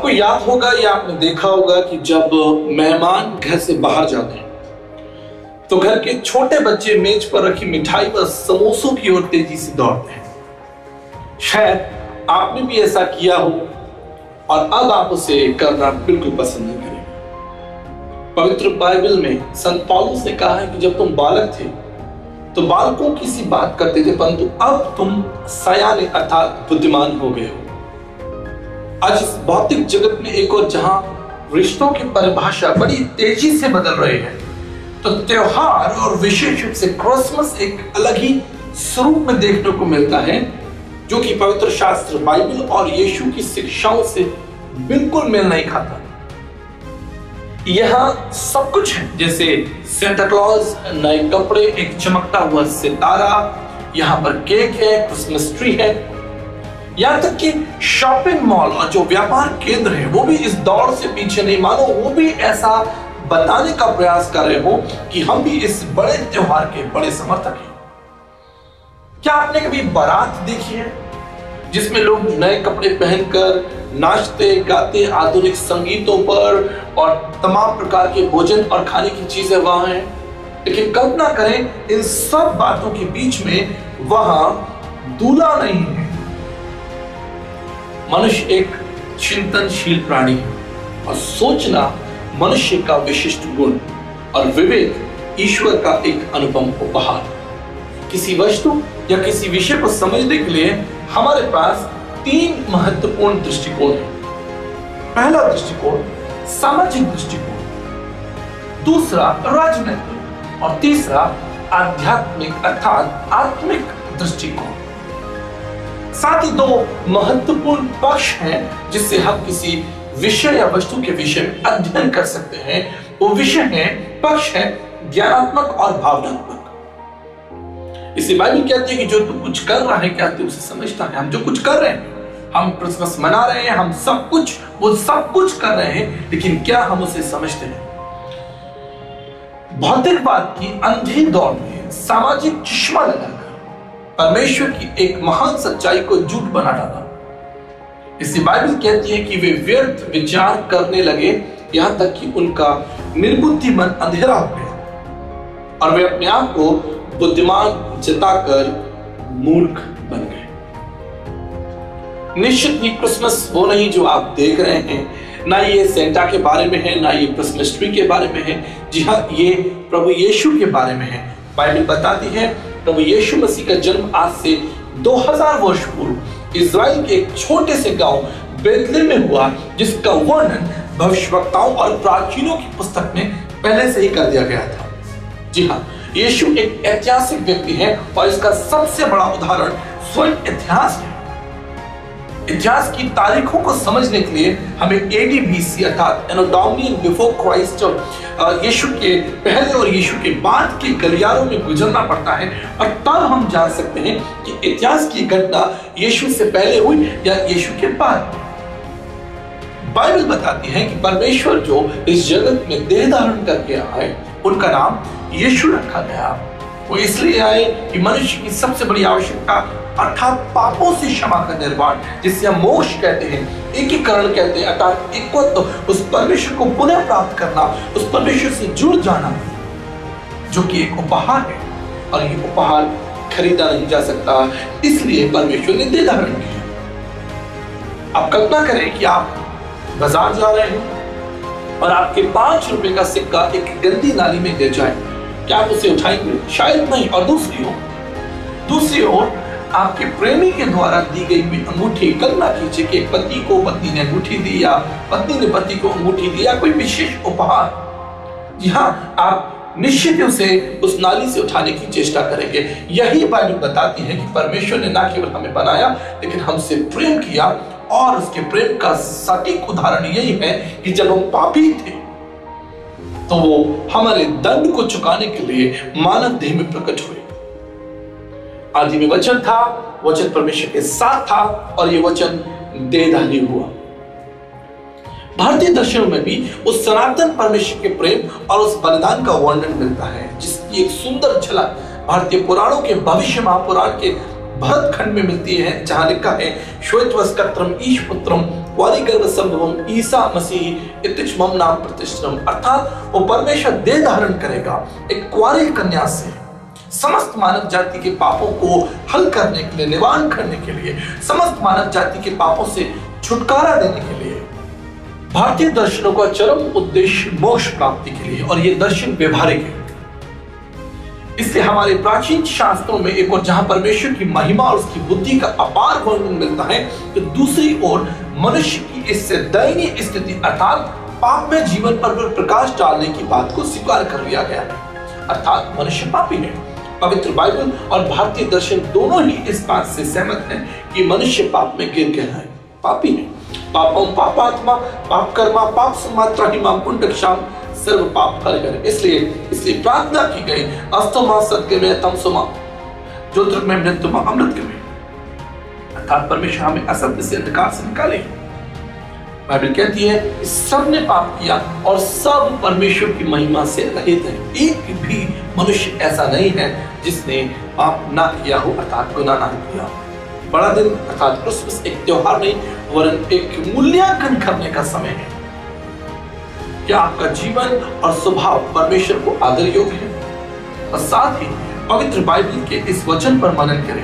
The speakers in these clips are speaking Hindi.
आपको याद होगा या आपने देखा होगा कि जब मेहमान घर से बाहर जाते हैं तो घर के छोटे बच्चे मेज पर रखी मिठाई व समोसों की ओर तेजी से दौड़ते हैं। शायद आपने भी ऐसा किया हो और अब आप उसे करना बिल्कुल पसंद नहीं करेंगे। पवित्र बाइबल में संत पौलुस ने कहा है कि जब तुम बालक थे तो बालकों की सी बात करते थे, परंतु अब तुम सयाने अर्थात बुद्धिमान हो गए हो। आज इस भौतिक जगत में एक और जहां रिश्तों की परिभाषा बड़ी तेजी से बदल रही है, तो त्योहार और विशेष रूप से क्रिसमस एक अलग ही स्वरूप में देखने को मिलता है, जो कि पवित्र शास्त्र बाइबल और यीशु की शिक्षाओं से बिल्कुल मेल नहीं खाता। यहां सब कुछ है, जैसे सेंटा क्लॉज, नए कपड़े, एक चमकता हुआ सितारा, यहां पर केक है, क्रिसमस ट्री है, यहां तक कि शॉपिंग मॉल और जो व्यापार केंद्र है वो भी इस दौड़ से पीछे नहीं, मानो वो भी ऐसा बताने का प्रयास कर रहे हो कि हम भी इस बड़े त्योहार के बड़े समर्थक हैं। क्या आपने कभी बारात देखी है जिसमें लोग नए कपड़े पहनकर नाचते गाते आधुनिक संगीतों पर और तमाम प्रकार के भोजन और खाने की चीजें वहां हैं, लेकिन कल्पना करें इन सब बातों के बीच में वहां दूल्हा नहीं है। मनुष्य एक चिंतनशील प्राणी है और सोचना मनुष्य का विशिष्ट गुण और विवेक ईश्वर का एक अनुपम उपहार। किसी वस्तु या किसी विषय को समझने के लिए हमारे पास तीन महत्वपूर्ण दृष्टिकोण हैं। पहला दृष्टिकोण सामाजिक दृष्टिकोण, दूसरा राजनैतिक और तीसरा आध्यात्मिक अर्थात आत्मिक दृष्टिकोण। साथ ही दो महत्वपूर्ण पक्ष हैं जिससे हम किसी विषय या वस्तु के विषय में अध्ययन कर सकते हैं। वो विषय है, पक्ष है ज्ञानात्मक और भावनात्मक। इसी बाइबल कहती है कि जो तू कुछ कर रहा है क्या तू उसे समझता है। हम जो कुछ कर रहे हैं, हम क्रिसमस मना रहे हैं, हम सब कुछ कर रहे हैं, लेकिन क्या हम उसे समझते हैं? भौतिकवाद की अंधी दौड़ में सामाजिक चश्मा लगाकर परमेश्वर की एक महान सच्चाई को झूठ बना डाला। इसी बाइबल कहती है कि वे व्यर्थ विचार करने लगे, यहां तक कि उनका निर्बुद्धि मन अंधेरा हो गया और वे अपने आप को बुद्धिमान जताकर मूर्ख बन गए। निश्चित ही क्रिसमस वो नहीं जो आप देख रहे हैं, ना ये सेंटा के बारे में है, ना ये क्रिसमस ट्री के बारे में है। जी हाँ, ये प्रभु यीशु के बारे में है। बाइबल बताती है प्रभु यीशु मसीह का जन्म आज से 2000 वर्ष पूर्व इज़राइल के एक छोटे से गांव बेथलेहम में हुआ, जिसका वर्णन भविष्यवक्ताओं और प्राचीनों की पुस्तक में पहले से ही कर दिया गया था। जी हाँ, यीशु एक ऐतिहासिक व्यक्ति है और इसका सबसे बड़ा उदाहरण स्वयं इतिहास है। इतिहास की तारीखों को समझने के लिए हमें AD BC अर्थात एनो डोमिनी बिफोर क्राइस्ट, यीशु के पहले और यीशु के बाद के गलियारों में गुजरना पड़ता है और तब हम जान सकते हैं कि इतिहास की घटना यीशु से पहले हुई या यीशु के बाद। बाइबल बताती है कि परमेश्वर जो इस जगत में देह धारण करके आए, उनका नाम यीशु रखा गया। वो इसलिए आए कि मनुष्य की सबसे बड़ी आवश्यकता अर्थात पापों से क्षमा का निर्वाण, जिसे हम मोक्ष कहते हैं, एकीकरण कहते हैं, अर्थात एकत्व, उस परमेश्वर को पुनः प्राप्त करना, उस परमेश्वर से जुड़ जाना, जो कि एक उपहार है और ये उपहार खरीदा नहीं जा सकता। इसलिए परमेश्वर ने देह धारण किया। आप कल्पना करें कि आप बाजार जा रहे हैं और आपके 5 रुपए का सिक्का एक गंदी नाली में गिर जाए, क्या आप उसे उठाएंगे? शायद नहीं। और दूसरी ओर आपके प्रेमी के द्वारा दी गई हुई अंगूठी, कल्पना कीजिए कि पति को पत्नी ने अंगूठी दी या पत्नी ने पति को अंगूठी दी या कोई विशेष उपहार। जी हाँ, आप निश्चित उसे उस नाली से उठाने की चेष्टा करेंगे। यही बाइबल बताती है कि परमेश्वर ने न केवल हमें बनाया लेकिन हमसे प्रेम किया, और उसके प्रेम का सटीक उदाहरण यही है कि जब हम पापी थे तो वो हमारे दंड को चुकाने के लिए मानव देह में प्रकट हुए। आदि में वचन था, वचन परमेश्वर के साथ था और ये वचन देहधारी हुआ। भारतीय दर्शनों में भी उस सनातन परमेश्वर के प्रेम और उस बलिदान का वर्णन मिलता है, जिसकी एक सुंदर झलक भारतीय पुराणों के भविष्य महापुराण के भरत खंड में मिलती है, जहां लिखा है श्वेतवस्त्रम ईश पुत्रम वारिगर्भ संभवम ईसा मसीह इतिचमम नाम प्रतिष्ठितम, अर्थात वो परमेश्वर देह धारण करेगा एक कुंवारी कन्या से समस्त मानव जाति के पापों को हल करने के लिए, निवारण करने के लिए, समस्त मानव जाति के पापों से छुटकारा देने के लिए। भारतीय दर्शनों का चरम उद्देश्य मोक्ष प्राप्ति के लिए, और ये दर्शन व्यवहारिक है। इसलिए हमारे प्राचीन शास्त्रों में एक और जहां परमेश्वर की महिमा और उसकी बुद्धि का अपार वर्णन मिलता है, तो दूसरी ओर मनुष्य की इससे दयनीय स्थिति अर्थात पाप में जीवन पर प्रकाश डालने की बात को स्वीकार कर लिया गया है, अर्थात मनुष्य पापी है। पवित्र बाइबल और भारतीय दर्शन दोनों ही इस बात से सहमत हैं कि मनुष्य पाप में गिर गया है, पापी है। पापम पापात्मा पाप कर्मा पाप समात्रा ही माम पुंडक्षाम सर्व पाप हर करे। इसलिए प्रार्थना की गई अस्तमा सत्य में तमसुमा ज्योतिर्ग में मृत्युमा अमृत में, अर्थात परमेश्वर हमें असत्य से अंधकार से निकाले। बाइबल कहती है सब ने पाप किया और सब परमेश्वर की महिमा से रहित है। एक भी मनुष्य ऐसा नहीं है जिसने पाप ना किया हो, अर्थात गुनाह ना किया। बड़ा दिन अर्थात क्रिसमस एक त्योहार नहीं वरन एक मूल्यांकन करने का समय है। क्या आपका जीवन और स्वभाव परमेश्वर को आदर योग्य है? और साथ ही पवित्र बाइबल के इस वचन पर मनन करें,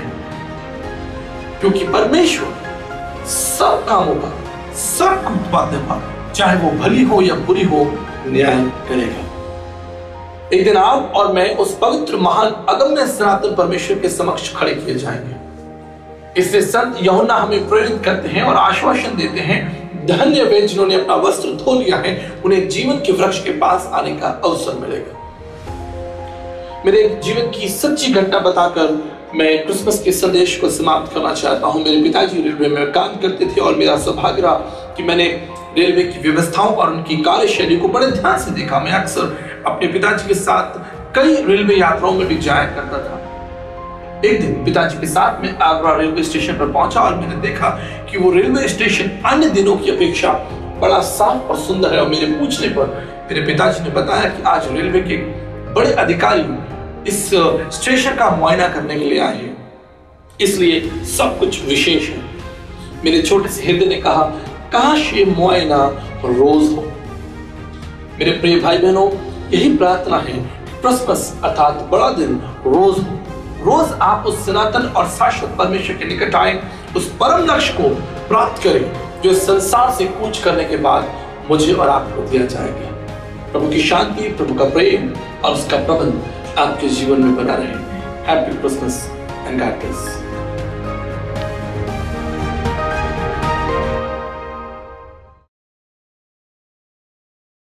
क्योंकि परमेश्वर सब कामों का, सब बातें पर, चाहे वो भली हो या बुरी हो, न्याय करेगा। एक दिन आप और मैं उस पवित्र महान अगम्य सनातन परमेश्वर के समक्ष खड़े किए जाएंगे। इससे संत यूहन्ना हमें प्रेरित करते हैं और आश्वासन देते हैं, धन्य वे जिन्होंने अपना वस्त्र धो लिया है, उन्हें जीवन के वृक्ष के पास आने का अवसर मिलेगा। मेरे जीवन की सच्ची घटना बताकर मैं क्रिसमस के संदेश को समाप्त करना चाहता हूं। मेरे पिताजी रेलवे में काम करते थे और मेरा सौभाग्य रहा कि मैंने रेलवे की व्यवस्थाओं और उनकी कार्यशैली को बड़े ध्यान से देखा। मैं अक्सर अपने पिताजी के साथ कई रेलवे यात्राओं में भी जाया करता था। एक दिन पिताजी के साथ मैं आगरा रेलवे स्टेशन पर पहुंचा और मैंने देखा कि वो रेलवे स्टेशन अन्य दिनों की अपेक्षा बड़ा साफ और सुंदर है। और मेरे पूछने पर मेरे पिताजी ने बताया कि आज रेलवे के बड़े अधिकारी इस स्टेशन का मुआयना करने के लिए आए हैं, इसलिए सब कुछ विशेष है। मेरे छोटे से हृदय ने कहा, काश ये मुआयना रोज हो। मेरे प्रिय भाई बहनों, यही प्रार्थना है कि क्रिसमस अर्थात बड़ा दिन रोज हो। रोज आप उस सनातन और शाश्वत परमेश्वर के निकट आए, उस परम लक्ष्य को प्राप्त करें जो संसार से कूच करने के बाद मुझे और आपको दिया जाएगा। प्रभु की शांति, प्रभु का प्रेम और उसका प्रबंध आपके जीवन में बना रहे। Happy Christmas and God bless.